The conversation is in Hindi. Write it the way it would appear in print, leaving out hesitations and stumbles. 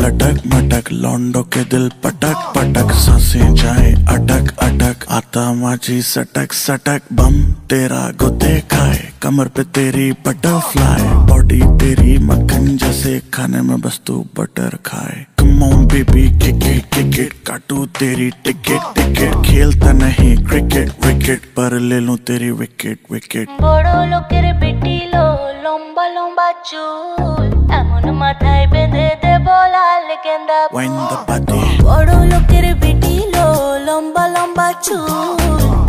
लटक मटक, लौंडो के दिल पटक पटक, सांसें जाए अटक अटक, आता माझी सटक सटक, बम तेरा गुते खाए, कमर पे तेरी बटरफ्लाई, बॉडी तेरी मक्खन जैसे, खाने में बस तू बटर खाए। Come on baby kick it, काटू तेरी टिकट टिकट, खेलता नहीं क्रिकेट विकेट, पर ले लूं तेरी विकेट विकेट। बड़ो लोकेर बेटी लो लंबा लंबा चूल, एमन माथाय बेঁধে দেব লাল গেন্দা ফুল। Wind the body, বড় লোকের বেটি লো লম্বা লম্বা চুল,